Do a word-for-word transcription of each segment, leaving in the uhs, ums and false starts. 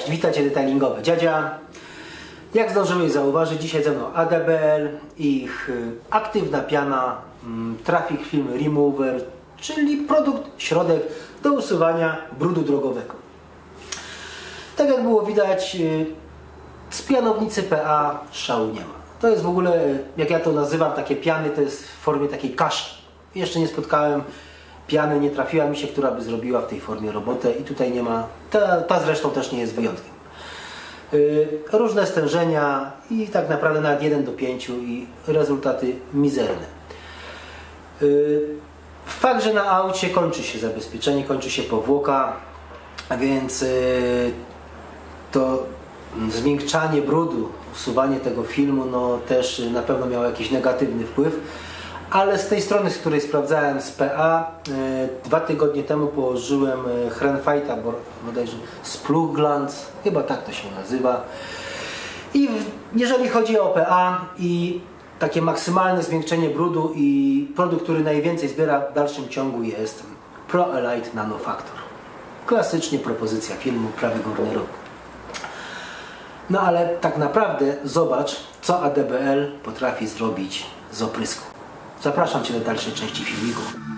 Cześć, witajcie detailingowe Dziadzia. Jak zdążyłeś zauważyć, dzisiaj ze mną A D B L, ich aktywna piana Traffic Film Remover, czyli produkt, środek do usuwania brudu drogowego. Tak jak było widać, z pianownicy P A szału nie ma. To jest w ogóle, jak ja to nazywam, takie piany, to jest w formie takiej kaszki. Jeszcze nie spotkałem piany, nie trafiła mi się, która by zrobiła w tej formie robotę i tutaj nie ma, ta, ta zresztą też nie jest wyjątkiem. Yy, różne stężenia i tak naprawdę nawet jeden do pięciu i rezultaty mizerne. Yy, fakt, że na aucie kończy się zabezpieczenie, kończy się powłoka, a więc yy, to zmiękczanie brudu, usuwanie tego filmu, no też na pewno miało jakiś negatywny wpływ. Ale z tej strony, z której sprawdzałem z P A, e, dwa tygodnie temu położyłem e, Hrenfeita, bo bodajże Spluglans, chyba tak to się nazywa. I w, jeżeli chodzi o P A i takie maksymalne zmiękczenie brudu i produkt, który najwięcej zbiera w dalszym ciągu, jest Pro Elite Nano Factor. Klasycznie propozycja filmu prawy górny róg. No ale tak naprawdę zobacz, co A D B L potrafi zrobić z oprysku. Zapraszam Cię do dalszej części filmiku.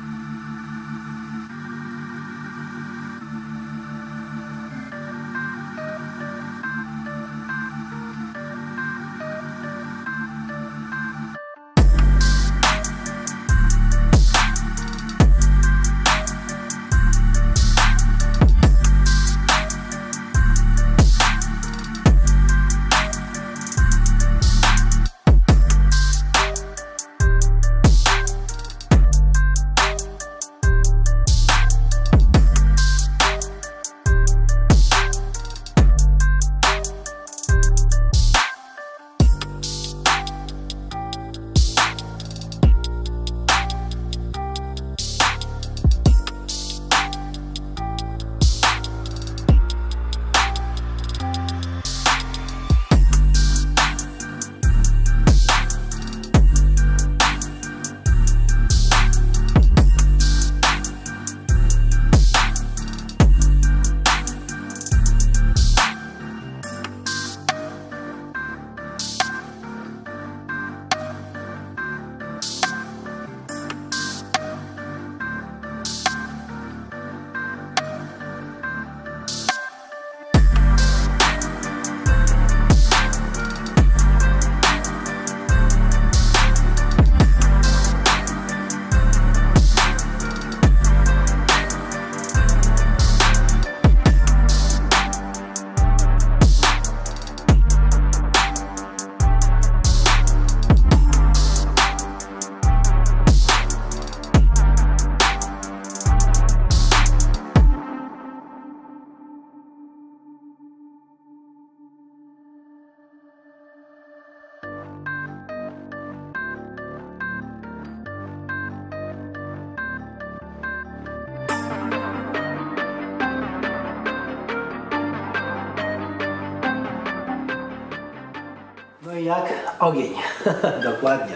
No i jak? Ogień. Dokładnie.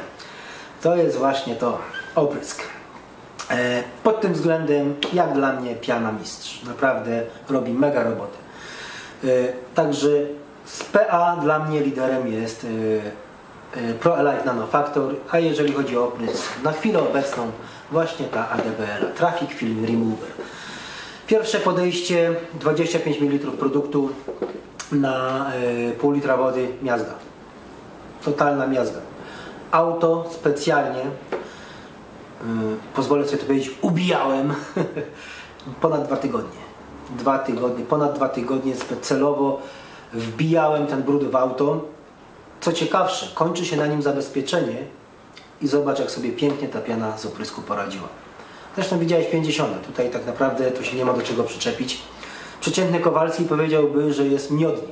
To jest właśnie to oprysk. E, pod tym względem, jak dla mnie, piana mistrz. Naprawdę robi mega robotę. E, także z P A dla mnie liderem jest e, e, Pro Elite Nano Factor, a jeżeli chodzi o oprysk, na chwilę obecną właśnie ta A D B L, Traffic Film Remover. Pierwsze podejście, dwadzieścia pięć mililitrów produktu na e, pół litra wody, miazga. Totalna miazga. Auto specjalnie, yy, pozwolę sobie to powiedzieć, ubijałem ponad dwa tygodnie. Dwa tygodnie, ponad dwa tygodnie celowo wbijałem ten brud w auto. Co ciekawsze, kończy się na nim zabezpieczenie i zobacz, jak sobie pięknie ta piana z oprysku poradziła. Zresztą widziałeś pięćdziesiąt. Tutaj tak naprawdę tu się nie ma do czego przyczepić. Przeciętny Kowalski powiedziałby, że jest miodnie.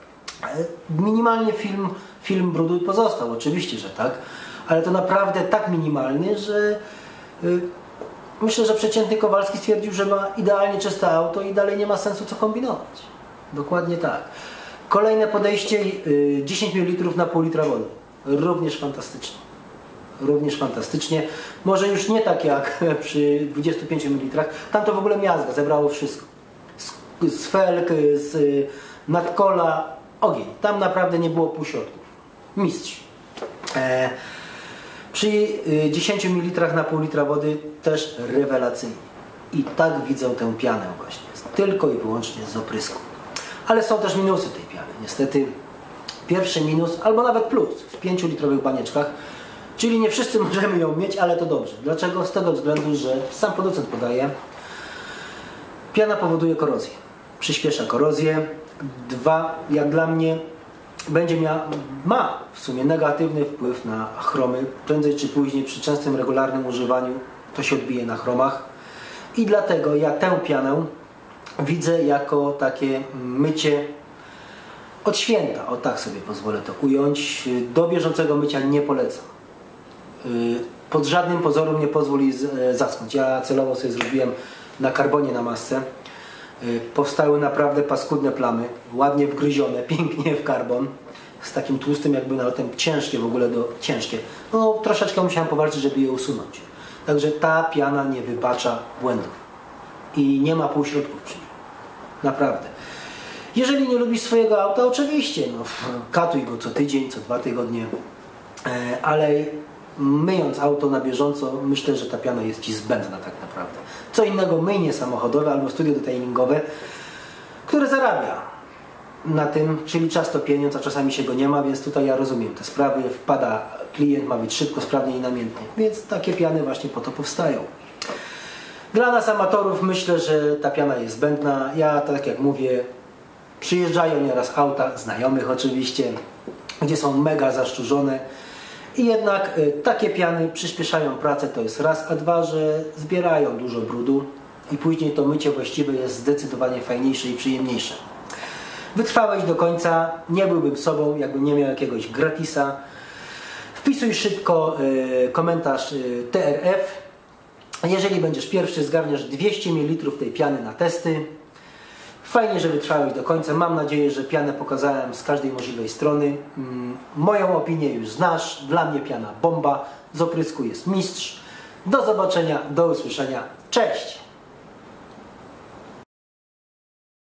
Minimalnie film, film brudu pozostał, oczywiście, że tak, ale to naprawdę tak minimalny, że y, myślę, że przeciętny Kowalski stwierdził, że ma idealnie czyste auto i dalej nie ma sensu co kombinować. Dokładnie tak. Kolejne podejście, y, dziesięć mililitrów na pół litra wody. Również fantastycznie. Również fantastycznie. Może już nie tak jak przy dwudziestu pięciu mililitrach. Tam to w ogóle miazga, zebrało wszystko. Z, z felk, z nadkola, ogień. Tam naprawdę nie było półśrodków. Mistrz. E, przy dziesięciu mililitrach na pół litra wody też rewelacyjnie. I tak widzę tę pianę właśnie. Tylko i wyłącznie z oprysku. Ale są też minusy tej piany. Niestety pierwszy minus, albo nawet plus w pięciolitrowych banieczkach, czyli nie wszyscy możemy ją mieć, ale to dobrze. Dlaczego? Z tego względu, że sam producent podaje, piana powoduje korozję. Przyspiesza korozję. Dwa, jak dla mnie, będzie miała, ma w sumie negatywny wpływ na chromy. Prędzej czy później przy częstym, regularnym używaniu to się odbije na chromach. I dlatego ja tę pianę widzę jako takie mycie od święta, o tak sobie pozwolę to ująć. Do bieżącego mycia nie polecam. Pod żadnym pozorem nie pozwoli zaschnąć. Ja celowo sobie zrobiłem na karbonie na masce. Powstały naprawdę paskudne plamy, ładnie wgryzione, pięknie w karbon, z takim tłustym jakby nalotem, ciężkie w ogóle, do ciężkie. No troszeczkę musiałem powalczyć, żeby je usunąć. Także ta piana nie wybacza błędów i nie ma półśrodków przy niej. Naprawdę. Jeżeli nie lubisz swojego auta, oczywiście, no, katuj go co tydzień, co dwa tygodnie, ale myjąc auto na bieżąco, myślę, że ta piana jest Ci zbędna tak naprawdę. Co innego myjnie samochodowe albo studio detailingowe, które zarabia na tym, czyli czas to pieniądz, a czasami się go nie ma, więc tutaj ja rozumiem te sprawy, wpada klient, ma być szybko, sprawnie i namiętnie, więc takie piany właśnie po to powstają. Dla nas amatorów myślę, że ta piana jest zbędna. Ja, tak jak mówię, przyjeżdżają nieraz auta, znajomych oczywiście, gdzie są mega zaszczurzone i jednak y, takie piany przyspieszają pracę, to jest raz, a dwa, że zbierają dużo brudu i później to mycie właściwe jest zdecydowanie fajniejsze i przyjemniejsze. Wytrwałeś do końca, nie byłbym sobą, jakbym nie miał jakiegoś gratisa. Wpisuj szybko y, komentarz y, T R F. Jeżeli będziesz pierwszy, zgarniasz dwieście mililitrów tej piany na testy. Fajnie, że wytrwałeś do końca. Mam nadzieję, że pianę pokazałem z każdej możliwej strony. Mm, moją opinię już znasz. Dla mnie piana bomba. Z oprysku jest mistrz. Do zobaczenia, do usłyszenia. Cześć!